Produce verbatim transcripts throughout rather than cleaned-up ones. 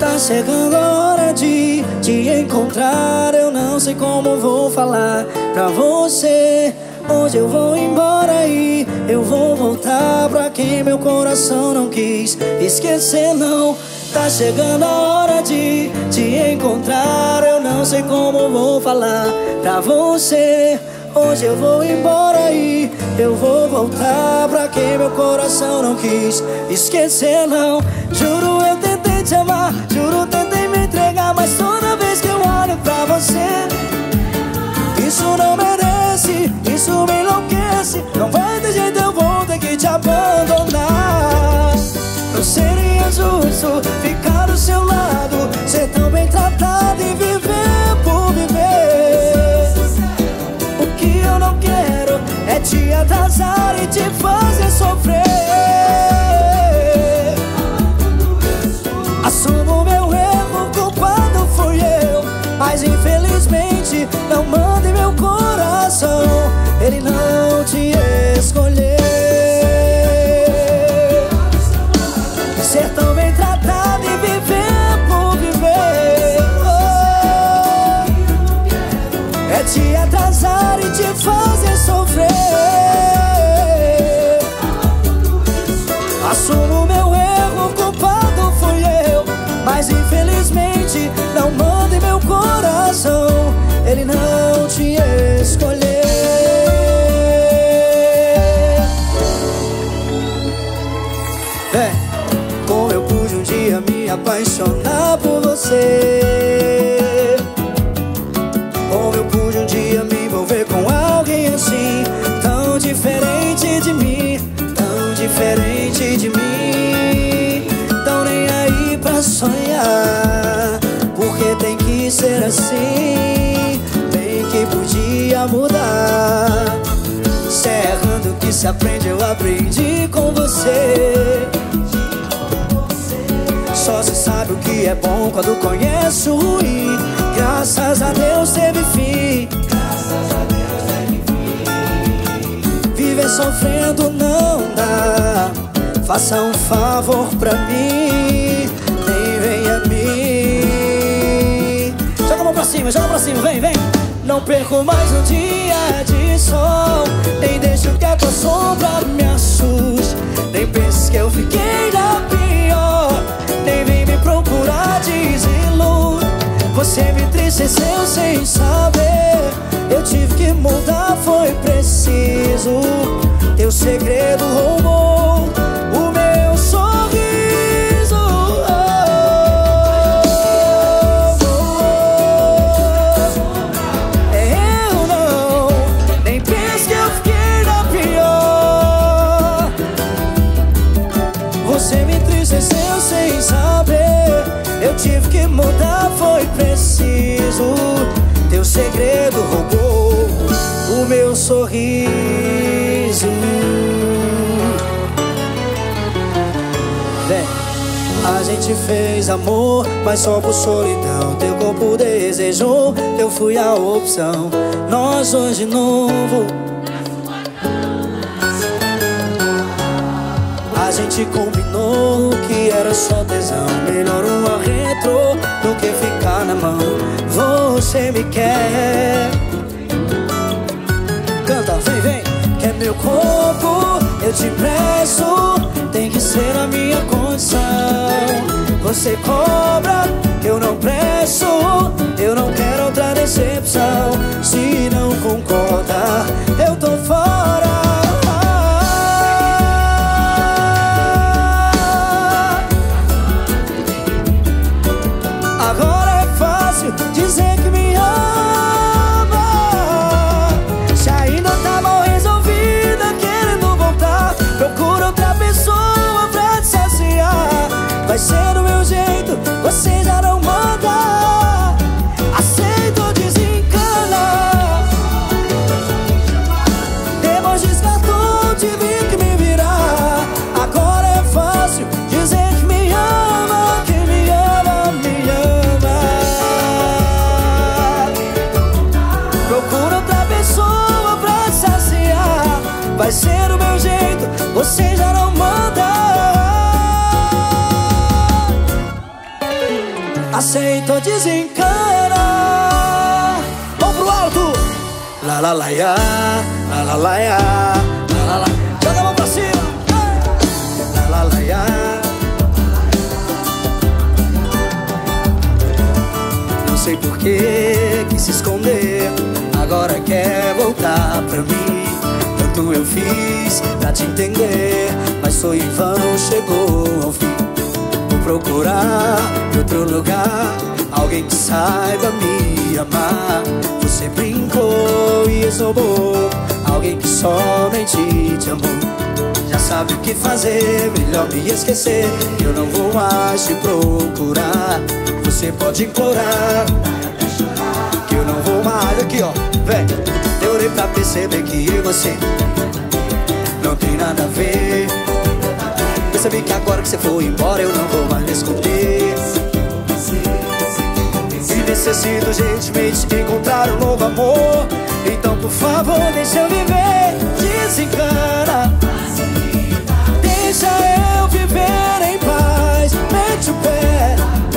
Tá chegando a hora de te encontrar. Eu não sei como vou falar pra você. Hoje eu vou embora e eu vou voltar pra quem meu coração não quis esquecer, não. Tá chegando a hora de te encontrar. Eu não sei como vou falar pra você. Hoje eu vou embora e eu vou voltar pra quem meu coração não quis esquecer, não. Juro, eu tentei te amar, juro, tentei me entregar, mas toda vez que eu olho pra você, isso não merece, isso me enlouquece. Não vai ter jeito, eu vou ter que te abandonar. Não seria justo ficar do seu lado, ser tão bem tratado e viver por viver. O que eu não quero é te atrasar e te fazer sofrer. Assumo meu erro, culpado fui eu, mas infelizmente não manda em meu coração. Ele não te escolheu. Ser tão bem tratado e viver por viver, oh, é te atrasar e te fazer sofrer. Assumo meu erro, culpado fui eu, mas infelizmente não manda em meu coração. Ele não te escolheu. É, como eu pude um dia me apaixonar por você. Como eu pude um dia me envolver com alguém assim, tão diferente de mim, tão diferente de mim. Tão nem aí pra sonhar, porque tem que ser assim. Bem que podia mudar. Se é errando que se aprende, eu aprendi com você. Só se sabe o que é bom quando conhece o ruim. Graças a Deus teve fim. Viver sofrendo não dá. Faça um favor pra mim, nem venha a mim. Joga a mão pra cima, joga pra cima, vem, vem. Não perco mais um dia de sol, nem deixo que a tua sombra me assuste. Nem pense que eu fiquei na pior, nem vem me procurar desilude. Você me entristeceu sem saber, eu tive que mudar, foi preciso. Teu segredo roubou o meu sorriso. Oh, oh, oh. Eu não, nem pense que eu fiquei na pior. Você me entristeceu sem saber, eu tive que mudar, foi preciso. Teu segredo roubou o meu sorriso. Vem. A gente fez amor, mas só por solidão. Teu corpo desejou, eu fui a opção. Nós dois de novo. A gente combinou que era só tesão. Melhor uma retrô do que ficar na mão. Você me quer. Canta, vem, vem. Quer meu corpo, eu te presto. Tem que ser a minha condição. Você cobra, eu não presto. Eu não quero outra decepção. Se não concorda, eu tô fora. Agora é fácil dizer que me ama. Se ainda tá mal resolvida, querendo voltar, procura outra pessoa pra te saciar. Vai ser do meu jeito, você já não manda. Aceita ou desencana. Depois aceita, desencana. Vamos pro alto. La la la ya, la la la ya, la la la. Joga a mão pra cima. La la la ya. Não sei por que quis se esconder, agora quer voltar pra mim. Tanto eu fiz pra te entender, mas foi em vão, chegou ao fim. Vou procurar em outro lugar alguém que saiba me amar. Você brincou e esnobou alguém que somente te amou. Já sabe o que fazer, melhor me esquecer. Eu não vou mais te procurar. Você pode implorar que eu não vou mais. Aqui ó, vem. Demorei pra perceber que eu e você não tem nada a ver. Percebi que agora que você foi embora eu não vou mais me esconder. E necessito urgentemente encontrar um novo amor. Então por favor deixa eu viver. Desencana, deixa eu viver em paz. Mete o pé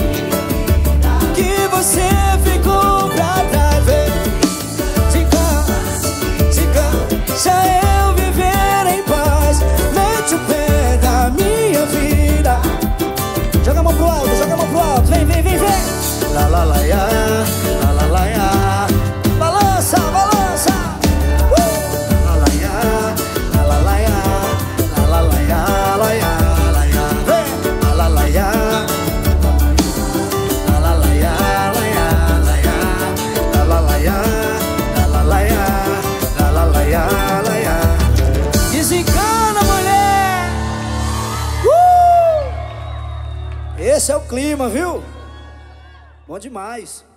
que você ficou pra trás. Desencana, desencana, deixa eu viver em paz. Mete o pé da minha vida. Joga a mão pro alto, joga a mão pro alto. Vem, vem, vem, vem. La la la ya, la la la ya. Balança, balança. Uh! La la ya, la la la ya, la la la ya, la ya, la ya. Vem, la la la ya, la la la ya, la ya, la ya, la la la ya, la la la ya, la la la ya, la ya. Desencana, mulher. Uh! Esse é o clima, viu? Bom demais.